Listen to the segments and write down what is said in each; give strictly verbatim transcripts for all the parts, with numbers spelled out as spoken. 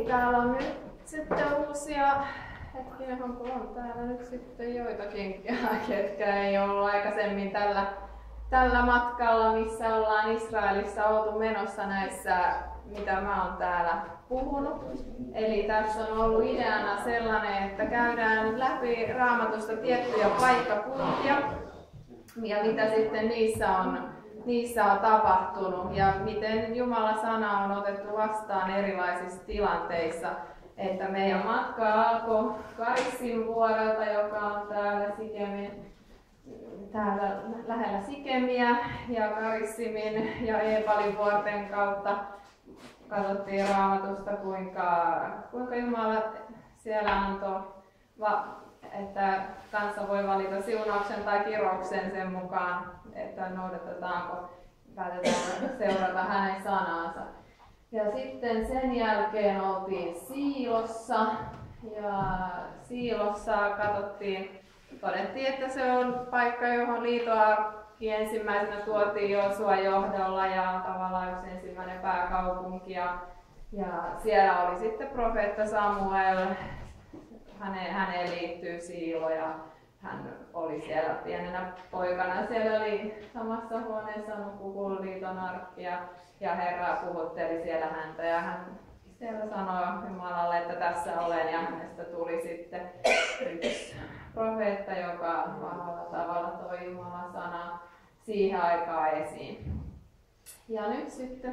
täällä on nyt sitten uusia, hetkinen, onko on täällä nyt sitten joitakin, ketkä ei ollut aikaisemmin tällä, tällä matkalla, missä ollaan Israelissa oltu menossa näissä, mitä mä oon täällä puhunut. Eli tässä on ollut ideana sellainen, että käydään läpi Raamatusta tiettyjä paikkakuntia ja mitä sitten niissä on, niissä on tapahtunut ja miten Jumalan sana on otettu vastaan erilaisissa tilanteissa. Että meidän matka alkoi Karissin vuorelta, joka on täällä, Sikemin, täällä lähellä Sikemiä, ja Karissimin ja Eebalin vuorten kautta katsottiin Raamatusta, kuinka, kuinka Jumala siellä antoi, että kansa voi valita siunauksen tai kirouksen sen mukaan, että noudatetaanko, päätetään seurata hänen sanaansa. Ja sitten sen jälkeen oltiin Siilossa ja Siilossa katsottiin, todettiin, että se on paikka, johon liitoarkki ensimmäisenä tuotiin Joosuan johdolla ja tavallaan yksi ensimmäinen pääkaupunki. Ja, ja siellä oli sitten profeetta Samuel, Häne, häneen liittyy Siilo ja hän oli siellä pienenä poikana. Siellä oli samassa huoneessa nukkui Kuululiiton arkki ja, ja Herra puhutteli siellä häntä ja hän siellä sanoi Jumalalle, että tässä olen ja hänestä tuli sitten yksi profeetta, joka vahvalla tavalla toi Jumalan sanaa siihen aikaan esiin. Ja nyt sitten,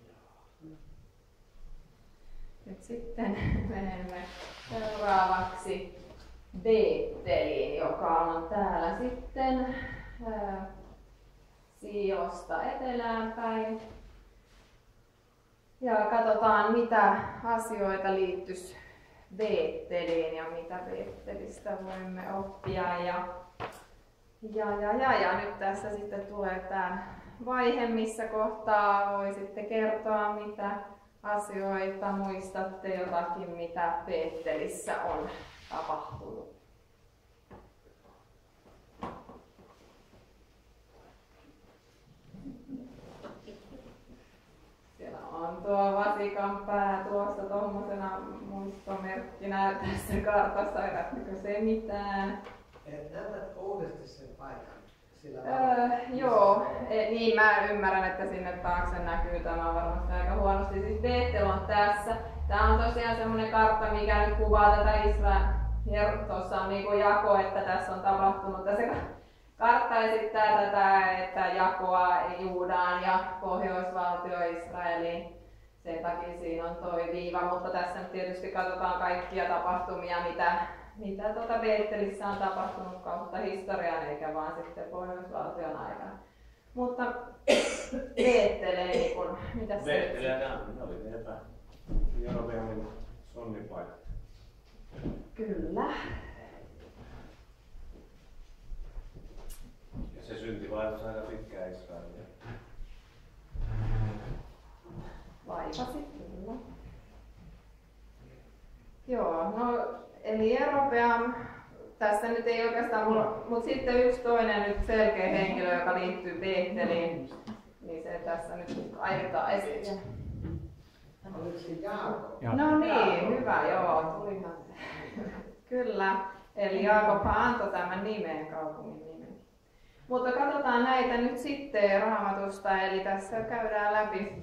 nyt sitten menemme seuraavaksi Beetteliin, joka on täällä sitten ää, Siilosta etelään päin. Ja katsotaan, mitä asioita liittyisi Beetteliin ja mitä Beettelistä voimme oppia. Ja, ja, ja, ja, ja nyt tässä sitten tulee tämä vaihe, missä kohtaa voi sitten kertoa, mitä asioita muistatte jotakin, mitä Beettelissä on tapahtunut. Siellä on tuo Vatikan pää tuossa tuommoisena muistomerkkinä tässä kartassa. Näettekö se mitään? Näytät uudesti sen paikan. Öö, joo, e, niin mä ymmärrän, että sinne taakse näkyy tämä varmasti aika huonosti. Siis Beettel on tässä. Tämä on tosiaan semmoinen kartta, mikä nyt kuvaa tätä Israel. Tuossa on niinku jako, että tässä on tapahtunut. Tässä kartta esittää tätä, että jakoa Juudaan ja pohjoisvaltio Israeliin. Sen takia siinä on toi viiva, mutta tässä nyt tietysti katsotaan kaikkia tapahtumia, mitä mitä tuota Beettelissä on tapahtunut kautta historian, eikä vaan sitten pohjoisvaltion aikana. Mutta Beettelee, niin kun, mitä se Beettelee, ne oli niitä Jerobeamin sonnipaikat. Kyllä. Ja se synti vaivasi aika pitkään Israelia. Vaivasi, kyllä. Joo, no eli Jerobeam, tässä nyt ei oikeastaan mulla, mutta sitten yksi toinen nyt selkeä henkilö, joka liittyy Beetteliin, niin se tässä nyt ajetaan esille. Oliko se Jaakob? No niin, hyvä, joo, tulihan. Kyllä, eli Jaakob antoi tämän nimen, kaupungin nimen. Mutta katsotaan näitä nyt sitten Raamatusta, eli tässä käydään läpi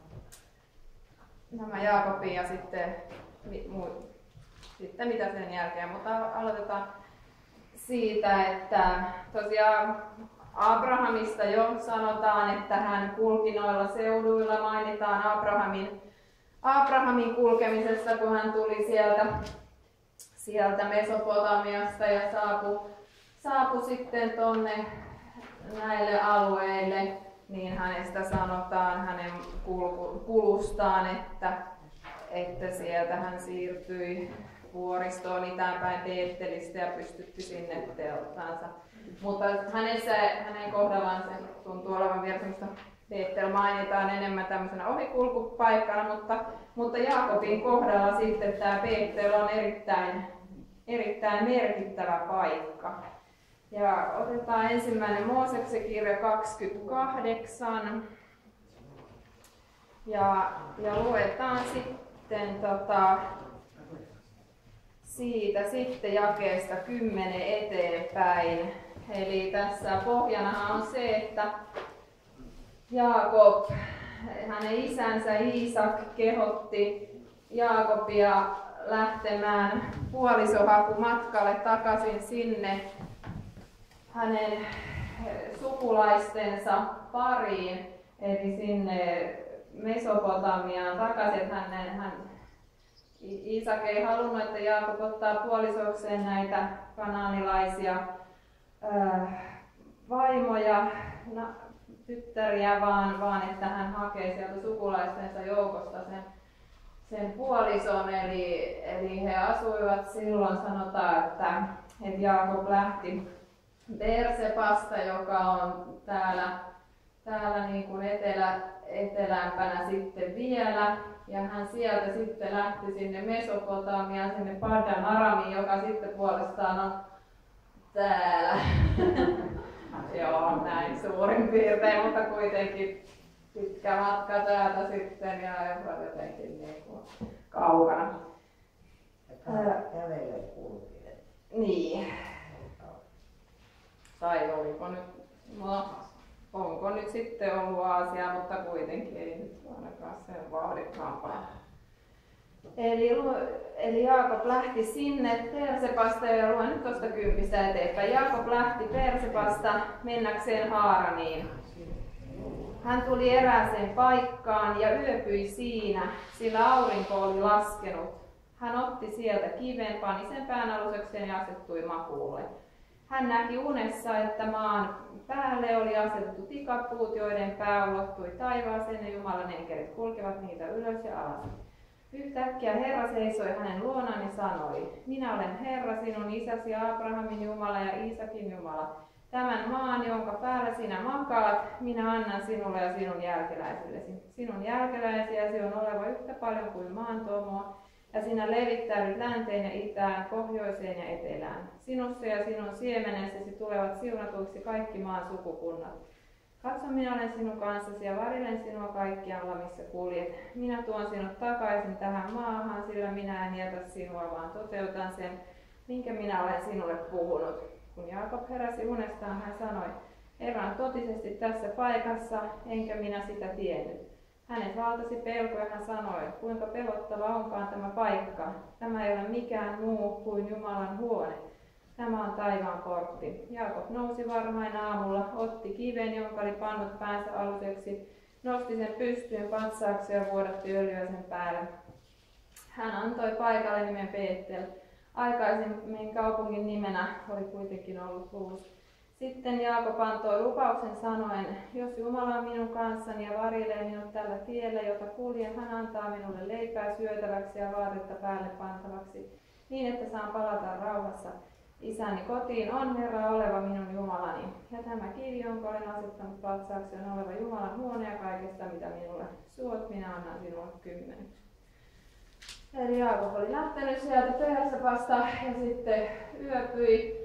nämä Jaakobin ja sitten muut. Sitten mitä sen jälkeen, mutta aloitetaan siitä, että tosiaan Abrahamista jo sanotaan, että hän kulki noilla seuduilla, mainitaan Abrahamin, Abrahamin kulkemisesta, kun hän tuli sieltä, sieltä Mesopotamiasta ja saapui, saapui sitten tonne näille alueille, niin hänestä sanotaan hänen kulustaan, että, että sieltä hän siirtyi vuoristoon itäänpäin Beettelistä ja pystytti sinne telttaansa. Mutta hänessä, hänen kohdallaan se tuntuu olevan vielä semmoista, Beettel mainitaan enemmän tämmöisenä ohikulkupaikkana, mutta, mutta Jaakobin kohdalla sitten tämä Beettel on erittäin, erittäin merkittävä paikka. Ja otetaan ensimmäinen Mooseksen kirja kaksikymmentäkahdeksan ja, ja luetaan sitten sitten tota, siitä sitten jakeesta kymmenen eteenpäin. Eli tässä pohjanahan on se, että Jaakob, hänen isänsä Iisak kehotti Jaakobia lähtemään puolisohakumatkalle takaisin sinne hänen sukulaistensa pariin, eli sinne Mesopotamiaan takaisin. Hän, hän, Iisak ei halunnut, että Jaakob ottaa puolisokseen näitä kanaanilaisia ää, vaimoja, na, tyttäriä, vaan, vaan että hän hakee sieltä sukulaistensa joukosta sen, sen puolison. Eli, eli he asuivat silloin, sanotaan, että, että Jaakob lähti Beersebasta, joka on täällä, täällä niin kuin etelä, etelämpänä sitten vielä. Ja hän sieltä sitten lähti sinne Mesopotamiaan, sinne Paddan Aramiin, joka sitten puolestaan on täällä. Joo, näin suurin piirtein, mutta kuitenkin pitkä matka täältä sitten ja jotenkin niin kuin kaukana. Kävelee kulkee. Niin. Tai oliko nyt, no, onko nyt sitten ollut Aasia, mutta kuitenkin ei nyt ainakaan sen vauhdikkaampaa. Eli, eli Jaakob lähti sinne Beersebasta ja luen nyt tuosta kympistä eteenpäin. Jaakob lähti Beersebasta mennäkseen Haaraniin. Hän tuli erääseen paikkaan ja yöpyi siinä, sillä aurinko oli laskenut. Hän otti sieltä kiven, pani sen päänaluksekseen ja asettui makuulle. Hän näki unessa, että maan päälle oli asetettu tikapuut, joiden pää ulottui taivaaseen ja Jumalan enkelit kulkevat niitä ylös ja alas. Yhtäkkiä Herra seisoi hänen luonaan ja sanoi, minä olen Herra, sinun isäsi Abrahamin Jumala ja Iisakin Jumala. Tämän maan, jonka päällä sinä makaat, minä annan sinulle ja sinun jälkeläisillesi. Sinun jälkeläisiäsi on oleva yhtä paljon kuin maantomoa, ja sinä levittäydyt länteen ja itään, pohjoiseen ja etelään. Sinussa ja sinun siemenessäsi tulevat siunatuiksi kaikki maan sukukunnat. Katso, minä olen sinun kanssasi ja varilen sinua kaikkialla, missä kuljet. Minä tuon sinut takaisin tähän maahan, sillä minä en jätä sinua, vaan toteutan sen, minkä minä olen sinulle puhunut. Kun Jaakob heräsi unestaan, hän sanoi, Herra on totisesti tässä paikassa, enkä minä sitä tiennyt. Hänet valtasi pelko ja hän sanoi, kuinka pelottava onkaan tämä paikka. Tämä ei ole mikään muu kuin Jumalan huone. Tämä on taivaan portti. Jaakob nousi varhain aamulla, otti kiven, jonka oli pannut päänsä aluseksi, nosti sen pystyyn patsaaksi ja vuodatti öljyä sen päälle. Hän antoi paikalle nimen Beetel. Aikaisemmin kaupungin nimenä oli kuitenkin ollut Luz. Sitten Jaakob antoi lupauksen sanoen, jos Jumala on minun kanssani ja varjelee minut tällä tiellä, jota kuljen, hän antaa minulle leipää syötäväksi ja vaatetta päälle pantavaksi, niin että saan palata rauhassa. Isäni kotiin on Herra oleva minun Jumalani, ja tämä kivi, jonka olen asettanut patsaaksi, on oleva Jumalan huone ja kaikesta, mitä minulle suot, minä annan sinulle kymmeneksi. Eli Jaakob oli lähtenyt sieltä Beersebasta ja sitten yöpyi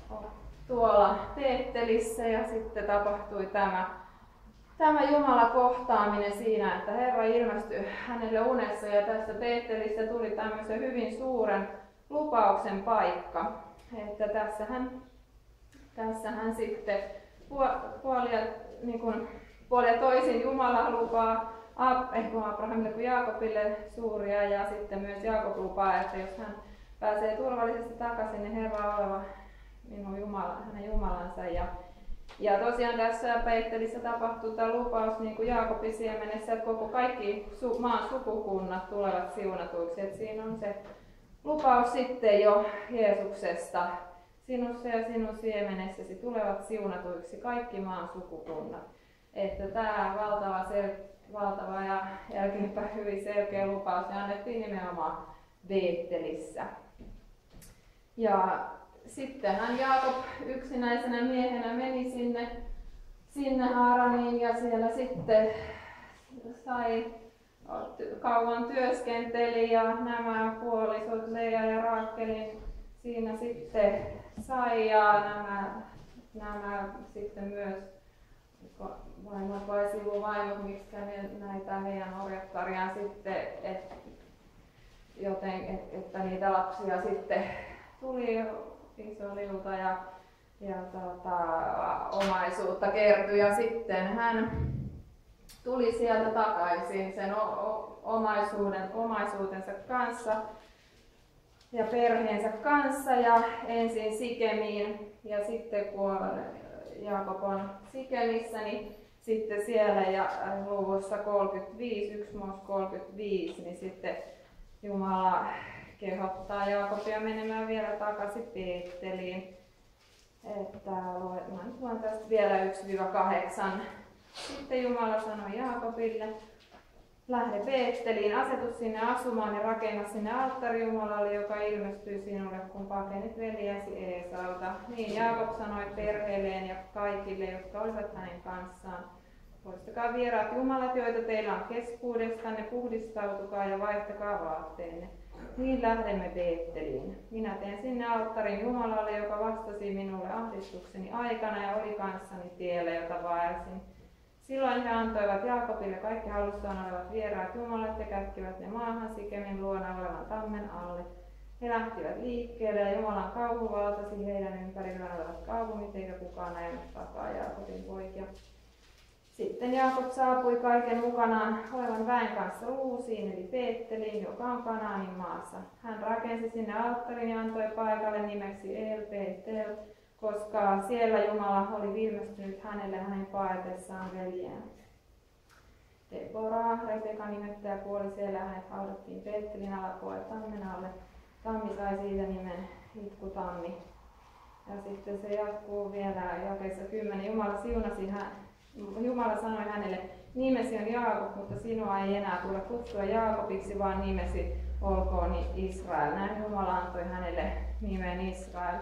tuolla Beetelissä ja sitten tapahtui tämä, tämä Jumala kohtaaminen siinä, että Herra ilmestyi hänelle unessa ja tässä Beetelissä tuli tämmöisen hyvin suuren lupauksen paikka. Että tässähän, tässähän sitten puolia, niin kuin, puolia toisin Jumala lupaa Abrahamille kuin Jaakobille suuria ja sitten myös Jaakob lupaa, että jos hän pääsee turvallisesti takaisin, niin Herra on oleva minun Jumala, hänen Jumalansa. Ja, ja tosiaan tässä Beetelissä tapahtuu tämä lupaus niin kuin Jaakobin siemenessä, että koko kaikki su, maan sukukunnat tulevat siunatuiksi. Että siinä on se lupaus sitten jo Jeesuksesta. Sinussa ja sinun siemenessäsi tulevat siunatuiksi kaikki maan sukukunnat. Että tämä valtava, sel- valtava ja jälkeenpäin hyvin selkeä lupaus ne annettiin nimenomaan Beetelissä. Ja sittenhän Jaakob yksinäisenä miehenä meni sinne, sinne Haaraniin ja siellä sitten sai kauan työskenteli ja nämä puolisot Lea ja Raakelin siinä sitten sai ja nämä, nämä sitten myös vaimot vai sivuvaimot, miksi näitä heidän orjattariaan sitten, että joten, et, että niitä lapsia sitten tuli isolilta ja, ja tota, omaisuutta kertyi ja sitten hän tuli sieltä takaisin sen o, o, omaisuuden, omaisuutensa kanssa ja perheensä kanssa ja ensin Sikemiin ja sitten kun Jaakob on Sikemissä, niin sitten siellä ja luvussa kolmekymmentäviisi, yksi kolmekymmentäviisi, niin sitten Jumala kehottaa Jaakobia menemään vielä takaisin Beetteliin. Että luen, luen tästä vielä yksi kahdeksan. Sitten Jumala sanoi Jaakobille, lähde Beetteliin, asetu sinne asumaan ja rakenna sinne alttari Jumalalle, joka ilmestyy sinulle, kun pakenit veljesi Eesalta. Niin Jaakob sanoi perheelleen ja kaikille, jotka olivat hänen kanssaan. Poistakaa vieraat jumalat, joita teillä on keskuudestanne, puhdistautukaa ja vaihtakaa vaatteenne. Niin lähdemme Beetteliin. Minä teen sinne alttarin Jumalalle, joka vastasi minulle ahdistukseni aikana ja oli kanssani tiellä, jota vaelsin. Silloin he antoivat Jaakobille kaikki hallussaan olevat vieraat jumalat ja kätkivät ne maahan Sikemin luona olevan tammen alle. He lähtivät liikkeelle ja Jumalan kauhu valtasi heidän ympärillään olevat kaupungit, eikä kukaan ajanut takaa Jaakobin poikia. Sitten Jaakob saapui kaiken mukanaan olevan väen kanssa Luusiin eli Beetteliin, joka on Kanaanin maassa. Hän rakensi sinne alttarin ja antoi paikalle nimeksi El Beetel, koska siellä Jumala oli viimestynyt hänelle hänen paetessaan veljään. Deborah, Rebeka nimettäjä, kuoli siellä ja hänet haudattiin Beettelin alapuolelle tammen alle. Tammi sai siitä nimen Itkutammi. Ja sitten se jatkuu vielä jakeessa kymmenen. Jumala siunasi hän. Jumala sanoi hänelle, nimesi on Jaakob, mutta sinua ei enää tule kutsua Jaakobiksi, vaan nimesi olkoon Israel. Näin Jumala antoi hänelle nimen Israel.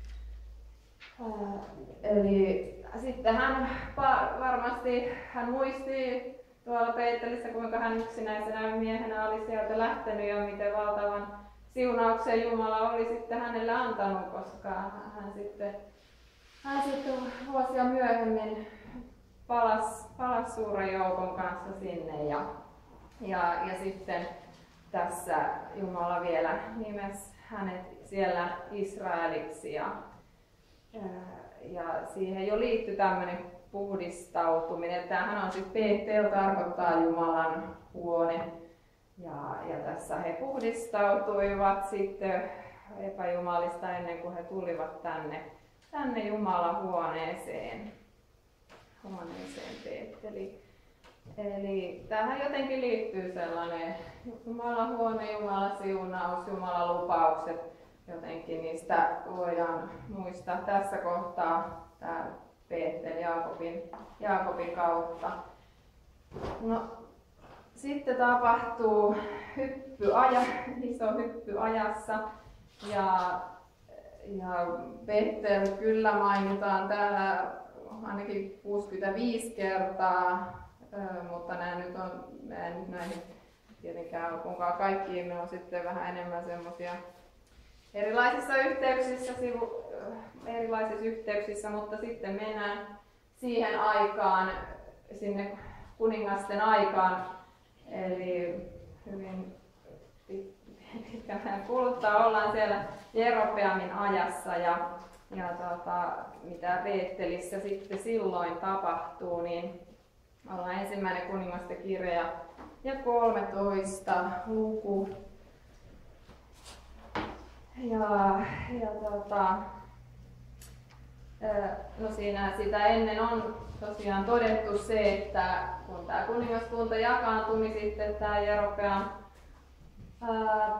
Äh, eli sitten hän varmasti hän muisti tuolla Beettelissä, kuinka hän yksinäisenä miehenä oli sieltä lähtenyt ja miten valtavan siunauksen Jumala oli sitten hänelle antanut, koska hän sitten, hän sitten vuosia myöhemmin Palas, palas suuren joukon kanssa sinne ja, ja, ja sitten tässä Jumala vielä nimesi hänet siellä Israeliksi ja, ja siihen jo liittyy tämmöinen puhdistautuminen. Tämähän on siis Beetel tarkoittaa Jumalan huone ja, ja tässä he puhdistautuivat sitten epäjumalista ennen kuin he tulivat tänne, tänne Jumalan huoneeseen. huoneeseen Beetteli. Eli tähän jotenkin liittyy sellainen Jumalan huone, Jumalan siunaus, Jumalan lupaukset. Jotenkin niistä voidaan muistaa tässä kohtaa tämä Beetel Jaakobin, Jaakobin kautta. No, sitten tapahtuu hyppy aja, iso hyppy ajassa ja, ja Beetel kyllä mainitaan täällä ainakin kuusikymmentäviisi kertaa, mutta nämä nyt on, mä en nyt näihin tietenkään kuinkaan kaikkiin, ne on sitten vähän enemmän semmoisia erilaisissa yhteyksissä, sivu, erilaisissa yhteyksissä, mutta sitten mennään siihen aikaan, sinne kuningasten aikaan, eli hyvin pitkään kuluttaa ollaan siellä Jerobeamin ajassa ja Ja tuota, mitä Beettelissä sitten silloin tapahtuu, niin ollaan ensimmäinen kuningasten kirja ja kolmetoista luku. Ja, ja tuota, no siinä sitä ennen on tosiaan todettu se, että kun tämä kuningaskunta jakaantui, niin sitten tämä Jerobeam ää,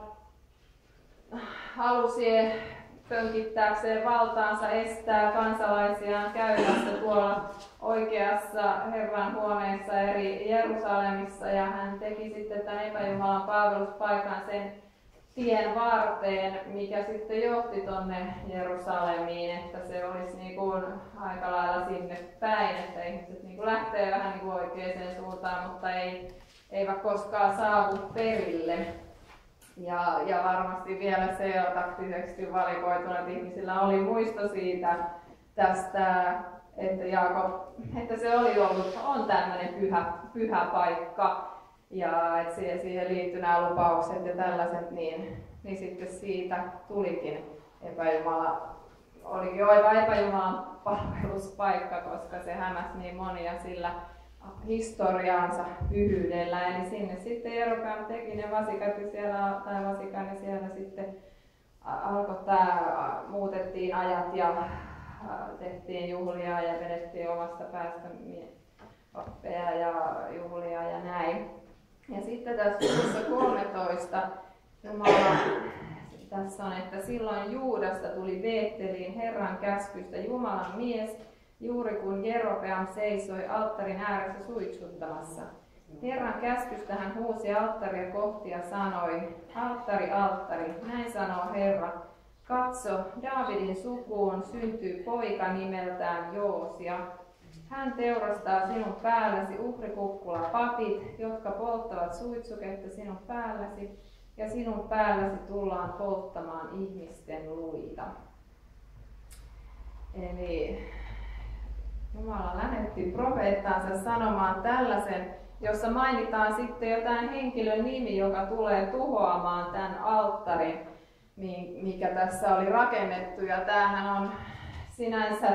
halusi pönkittääkseen valtaansa estää kansalaisiaan käymästä tuolla oikeassa Herran huoneessa eri Jerusalemissa ja hän teki sitten tämän epäjumalan palveluspaikan sen tien varteen, mikä sitten johti tonne Jerusalemiin, että se olisi niin kuin aika lailla sinne päin, että ihmiset niin kuin lähtee vähän niin kuin oikeaan suuntaan, mutta ei, eivät koskaan saavu perille. Ja, ja varmasti vielä se taktisesti valikoituna, että ihmisillä oli muisto siitä tästä, että, Jaakob, että se oli ollut, on tämmöinen pyhä, pyhä paikka. ja että siihen, siihen liittyi nämä lupaukset ja tällaiset, niin, niin sitten siitä tulikin epäjumala, olikin aika epäjumalan palveluspaikka, koska se hämäsi niin monia sillä historiaansa pyhyydellä. Eli sinne sitten Jerobeam teki ne vasikat ja siellä, tai vasikan ja siellä sitten alkoi tämä, muutettiin ajat ja tehtiin juhlia ja vedettiin omasta päästä pappeja ja juhlia ja näin. Ja sitten tässä kolmetoista Jumala, tässä on, että silloin Juudasta tuli Beetteliin Herran käskystä Jumalan mies, juuri kun Jerobeam seisoi alttarin ääressä suitsuttamassa. Herran käskystä hän huusi alttaria kohti ja sanoi, alttari, alttari, näin sanoo Herra, katso, Daavidin sukuun syntyy poika nimeltään Joosia. Hän teurastaa sinun päälläsi uhrikukkula papit, jotka polttavat suitsuketta sinun päälläsi, ja sinun päälläsi tullaan polttamaan ihmisten luita. Eli Jumala lähetti profeettansa sanomaan tällaisen, jossa mainitaan sitten jotain henkilön nimi, joka tulee tuhoamaan tämän alttarin, mikä tässä oli rakennettu. Ja tämähän on sinänsä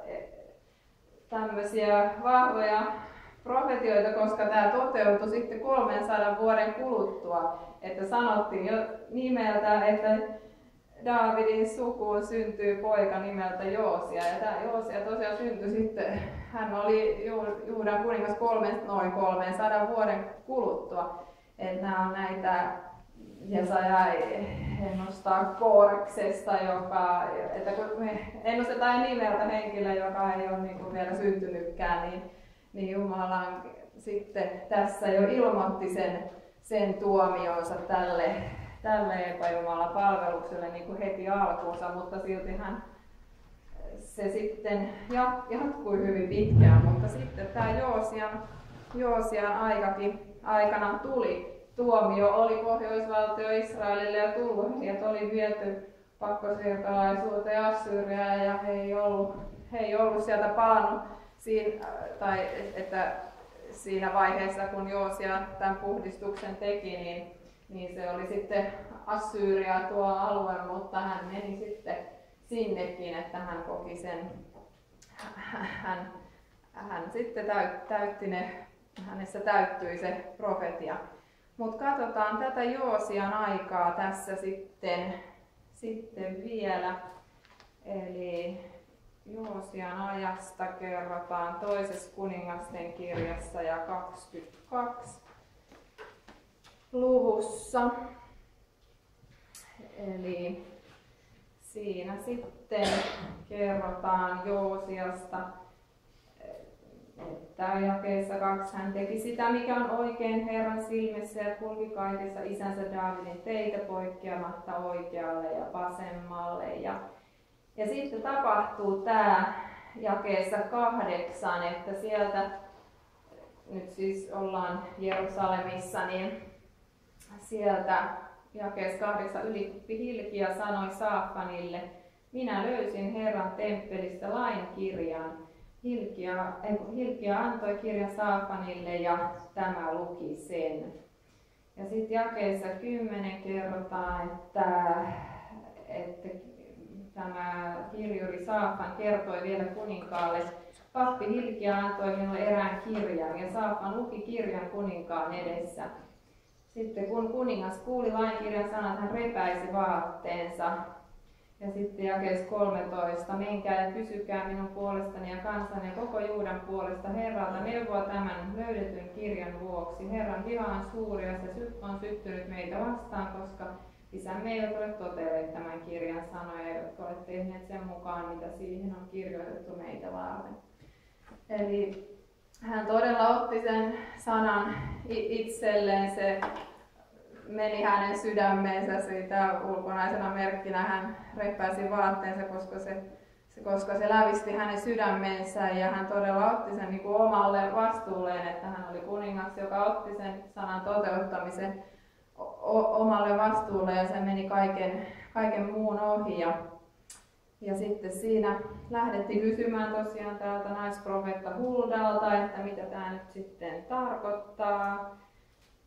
tämmöisiä vahvoja profetioita, koska tämä toteutui sitten kolmensadan vuoden kuluttua, että sanottiin jo nimeltä, että Daavidin sukuun syntyy poika nimeltä Joosia. Ja tämä Joosia tosiaan syntyi sitten, hän oli Juudan kuningas kolmen, noin kolmensadan vuoden kuluttua. Että nämä on näitä Jesaja ennustaa Kooreksesta, joka, että kun me ennustetaan nimeltä henkilö, joka ei ole niin kuin vielä syntynytkään, niin, niin Jumala sitten tässä jo ilmoitti sen, sen tuomionsa tälle, tälle epäjumalan palvelukselle niin kuin heti alkuunsa, mutta silti hän, se sitten jatkui hyvin pitkään, mutta sitten tämä Joosian, Joosian aikakin, aikana tuli. Tuomio oli pohjoisvaltio Israelille ja tullut. Heidät oli viety pakkosiirtolaisuuteen Assyriaan ja he ei ollut, he ei ollut sieltä palannut siinä, tai että siinä vaiheessa, kun Joosia tämän puhdistuksen teki, niin, niin se oli sitten Assyria tuo alue, mutta hän meni sitten sinnekin, että hän koki sen, hän, hän sitten täytti ne, hänessä täyttyi se profetia. Mutta katsotaan tätä Joosian aikaa tässä sitten, sitten vielä. Eli Joosian ajasta kerrotaan toisessa kuningasten kirjassa ja kaksikymmentäkaksi luvussa. Eli siinä sitten kerrotaan Joosiasta, että jakeessa kaksi hän teki sitä, mikä on oikein Herran silmissä ja kulki kaikissa isänsä Daavidin teitä poikkeamatta oikealle ja vasemmalle. Ja, ja sitten tapahtuu tämä jakeessa kahdeksan, että sieltä, nyt siis ollaan Jerusalemissa, niin sieltä jakeessa kahdeksan ylippi Hilkia sanoi Saafanille, minä löysin Herran temppelistä lainkirjan. Hilkia, Hilkia antoi kirjan Saafanille ja tämä luki sen. Ja sitten jakeessa kymmenen kerrotaan, että, että tämä kirjuri Saafan kertoi vielä kuninkaalle, pappi Hilkia antoi minulle erään kirjan ja Saafan luki kirjan kuninkaan edessä. Sitten kun kuningas kuuli lainkirjan sanat, hän repäisi vaatteensa. Ja sitten jakeessa kolmetoista, menkää ja kysykää minun puolestani ja kansan ja koko Juudan puolesta Herralta neuvoa tämän löydetyn kirjan vuoksi. Herran viha on suuri ja se on syttynyt meitä vastaan, koska isämme eivät ole totelleet tämän kirjan sanoja, eivätkä ole tehneet sen mukaan, mitä siihen on kirjoitettu meitä varten. Eli hän todella otti sen sanan itselleen, se meni hänen sydämeensä siitä ulkonaisena merkkinä. Hän repäisi vaatteensa, koska se, se, koska se lävisti hänen sydämeensä ja hän todella otti sen niin kuin omalle vastuulleen, että hän oli kuningas, joka otti sen sanan toteuttamisen o- omalle vastuulle ja se meni kaiken, kaiken muun ohi. Ja, ja sitten siinä lähdettiin kysymään tosiaan täältä naisprofeetta Huldalta, että mitä tämä nyt sitten tarkoittaa.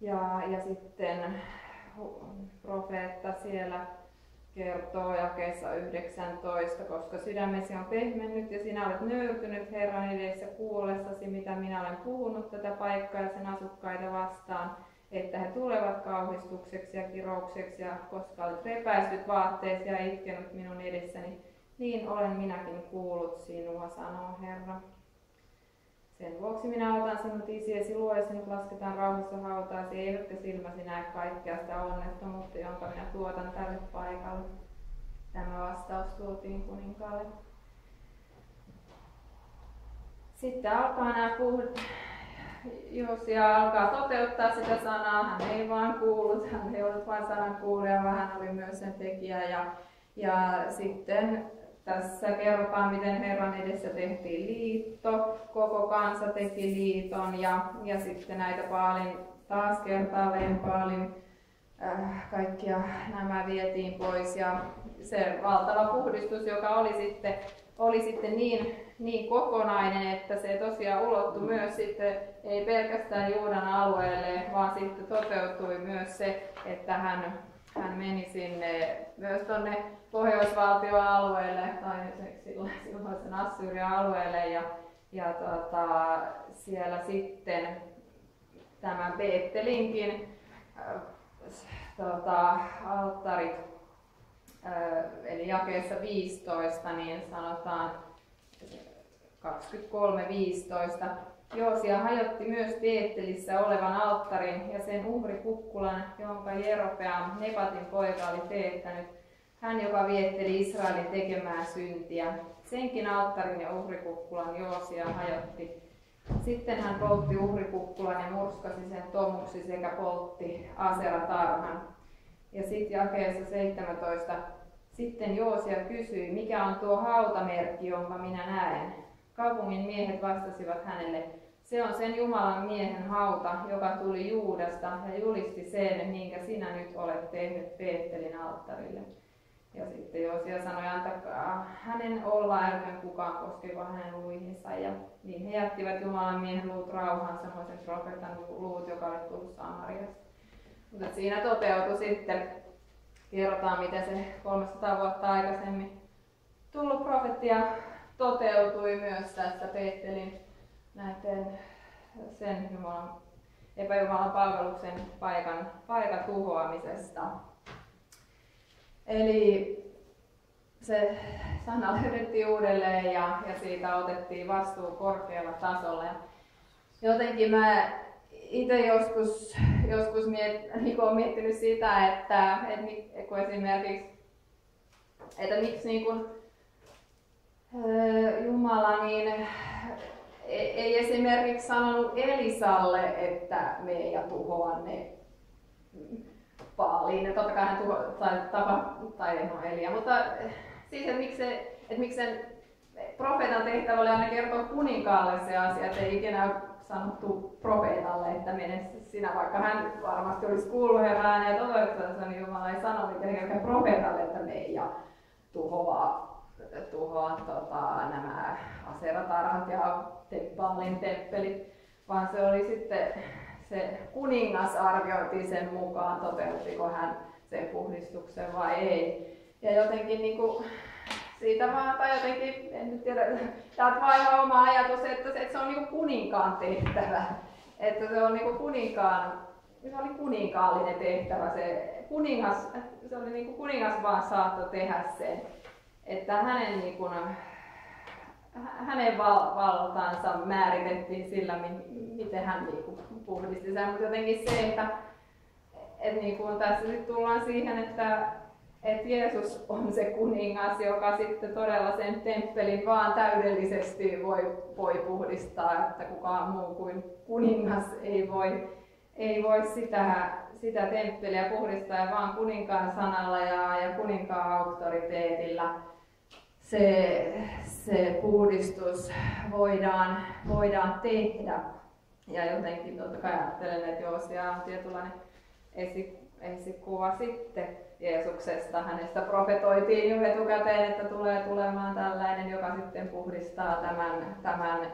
Ja, ja sitten profeetta siellä kertoo jakeessa yhdeksäntoista, koska sydämesi on pehmennyt ja sinä olet nöyrtynyt Herran edessä kuullessasi, mitä minä olen puhunut tätä paikkaa ja sen asukkaita vastaan, että he tulevat kauhistukseksi ja kiroukseksi, ja koska olet repäissyt vaatteesi ja itkenut minun edessäni, niin olen minäkin kuullut sinua, sanoo Herra. Sen vuoksi minä otan sinut isiesi luo ja sinut lasketaan rauhassa hautaasi, eivätkä silmäsi näe kaikkea sitä onnettomuutta, jonka minä tuotan tälle paikalle. Tämä vastaus tuotiin kuninkaalle. Sitten alkaa nämä puhut. Josia alkaa toteuttaa sitä sanaa. Hän ei vaan kuullut, hän ei ollut vain sanan kuulija, vaan hän oli myös sen tekijä. Ja, ja sitten tässä kerrotaan, miten Herran edessä tehtiin liitto, koko kansa teki liiton ja, ja sitten näitä Baalin taas kertaalleen Baalin äh, kaikkia nämä vietiin pois ja se valtava puhdistus, joka oli sitten, oli sitten niin, niin kokonainen, että se tosiaan ulottui myös sitten ei pelkästään Juudan alueelle, vaan sitten toteutui myös se, että hän Hän meni sinne myös tuonne Pohjoisvaltioalueelle tai silloisen Assyrian alueelle ja, ja tota, siellä sitten tämän Beettelinkin äh, tota, alttarit, äh, eli jakeessa viisitoista, niin sanotaan kaksikymmentäkolme viisitoista. Joosia hajotti myös Beettelissä olevan alttarin ja sen uhrikukkulan, jonka Jerobeam, Nebatin poika, oli teettänyt. Hän, joka vietteli Israelin tekemään syntiä. Senkin alttarin ja uhrikukkulan Joosia hajotti. Sitten hän poltti uhrikukkulan ja murskasi sen tomuksi sekä poltti Asera-tarhan. Ja sitten jakeessa seitsemäntoista. Sitten Joosia kysyi, mikä on tuo hautamerkki, jonka minä näen. Kaupungin miehet vastasivat hänelle, se on sen Jumalan miehen hauta, joka tuli Juudasta ja julisti sen, minkä sinä nyt olet tehnyt Beettelin alttarille. Ja sitten Joosia sanoi, antakaa hänen olla, älköön kukaan koskeko hänen luihinsa. Ja niin he jättivät Jumalan miehen luut rauhaan, samoin sen profeetan luut, joka oli tullut Samariasta. Mutta siinä toteutui sitten, kerrotaan miten se kolmesataa vuotta aikaisemmin tullut profetia toteutui myös tästä Beettelin näiden sen Jumalan, epäjumalan palveluksen paikan, paikan tuhoamisesta. Eli se sana löydettiin uudelleen ja, ja siitä otettiin vastuu korkealla tasolla. Jotenkin mä itse joskus, joskus miet, niin olen miettinyt sitä, että, että kun esimerkiksi, että miksi niin kuin, Jumala niin ei esimerkiksi sanonut Elisalle, että mene ja tuhoa ne Baaliin. Totta kai hän tuho, tai, tapa, tai no Elia, mutta siis, että miksi, että miksi sen profeetan tehtävä oli aina kertoa kuninkaalle se asia, että ei ikinä ole sanottu profeetalle, että mene sinä, vaikka hän varmasti olisi kuullut Herran ääneen ja toivottavasti, niin Jumala ei sanonut kenenkään profeetalle, että mene ja tuhoa tuhoa tota, nämä Asera-tarhat ja Baalin temppelit, vaan se oli sitten se kuningas arvioitiin sen mukaan, toteuttiko hän sen puhdistuksen vai ei. Ja jotenkin niin kuin, siitä vaan, tai jotenkin, en nyt tiedä, täältä vaan ihan oma ajatus, että, että se on niin kuin kuninkaan tehtävä. Että se on niin kuin kuninkaan, se oli kuninkaallinen tehtävä, se kuningas, se oli niin kuin kuningas vaan saattoi tehdä sen. Että hänen, niin kuin, hänen val- valtaansa määritettiin sillä, miten hän niin kuin, puhdisti sen. Mutta jotenkin se, että, että niin kuin tässä nyt tullaan siihen, että, että Jeesus on se kuningas, joka sitten todella sen temppelin vaan täydellisesti voi, voi puhdistaa, että kukaan muu kuin kuningas ei voi, ei voi sitä, sitä temppeliä puhdistaa, ja vaan kuninkaan sanalla ja, ja kuninkaan auktoriteetilla se, se puhdistus voidaan, voidaan tehdä. Ja jotenkin totta kai ajattelen, että Joosia on tietynlainen esikuva sitten Jeesuksesta. Hänestä profetoitiin jo etukäteen, että tulee tulemaan tällainen, joka sitten puhdistaa tämän, tämän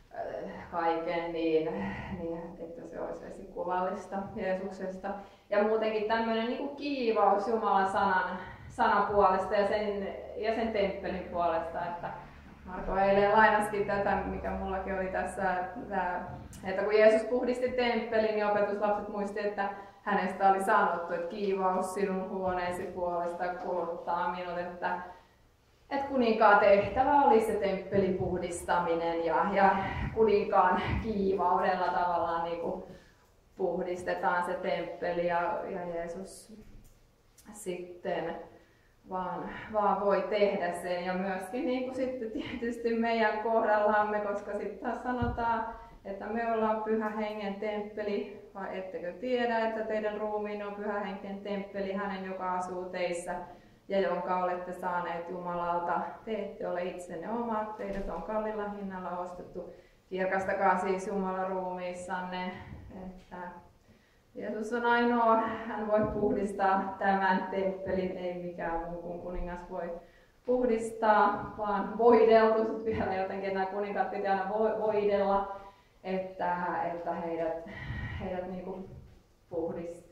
kaiken, niin, niin että se olisi esikuvallista Jeesuksesta. Ja muutenkin tämmöinen niin kuin kiivaus Jumalan sanan, sanan puolesta ja sen, ja sen temppelin puolesta. Että Marko eilen lainaskin tätä, mikä mullakin oli tässä, että, että kun Jeesus puhdisti temppelin, niin opetuslapset muisti, että hänestä oli sanottu, että kiivaus sinun huoneesi puolesta kuluttaa minut, että, että kuninkaan tehtävä oli se temppelin puhdistaminen ja, ja kuninkaan kiivaudella tavallaan niin kuin puhdistetaan se temppeli ja, ja Jeesus sitten vaan, vaan voi tehdä sen ja myöskin niin kuin sitten tietysti meidän kohdallamme, koska sitten taas sanotaan, että me ollaan Pyhän Hengen temppeli, vai ettekö tiedä, että teidän ruumiin on Pyhän Hengen temppeli, hänen joka asuu teissä ja jonka olette saaneet Jumalalta. Te ette ole itsenne omat, teidät on kallilla hinnalla ostettu. Kirkastakaa siis Jumalan ruumiissanne, että Jeesus on ainoa, hän voi puhdistaa tämän temppelin, ei mikään muu kuin kuningas voi puhdistaa, vaan voideltu, sitten vielä jotenkin nämä kuninkaat pitää aina voidella, että, että heidät, heidät niin kuin puhdis,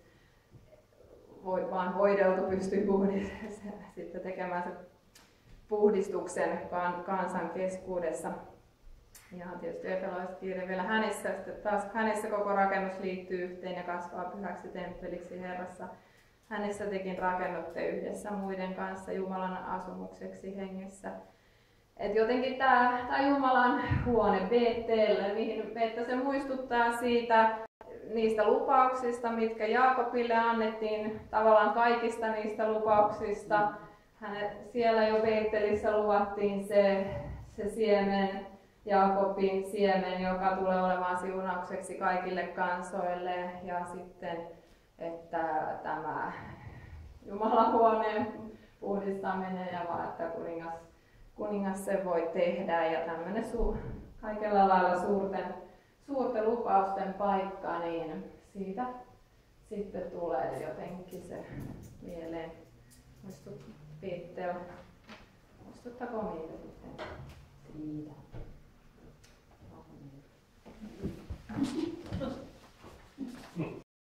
voi, vaan voideltu pystyy puhdistamaan, sitten tekemään se puhdistuksen kansan keskuudessa. Ja tietysti efesolaiskirja vielä hänessä, sitten taas hänessä koko rakennus liittyy yhteen ja kasvaa pyhäksi temppeliksi Herrassa. Hänessä tekin rakennutte yhdessä muiden kanssa Jumalan asumukseksi hengessä. Et jotenkin tämä Jumalan huone Betel, mihin että se muistuttaa siitä niistä lupauksista, mitkä Jaakobille annettiin, tavallaan kaikista niistä lupauksista. Hänet, siellä jo Betelissä luvattiin se, se siemen, Jaakobin siemen, joka tulee olemaan siunaukseksi kaikille kansoille, ja sitten, että tämä Jumalan huoneen puhdistaminen ja vaan, että kuningas, kuningas se voi tehdä ja tämmöinen su, kaikella lailla suurten, suurten lupausten paikka, niin siitä sitten tulee jotenkin se mieleen. Muistut, Betel, muistuttako meitä sitten siitä? Thank you.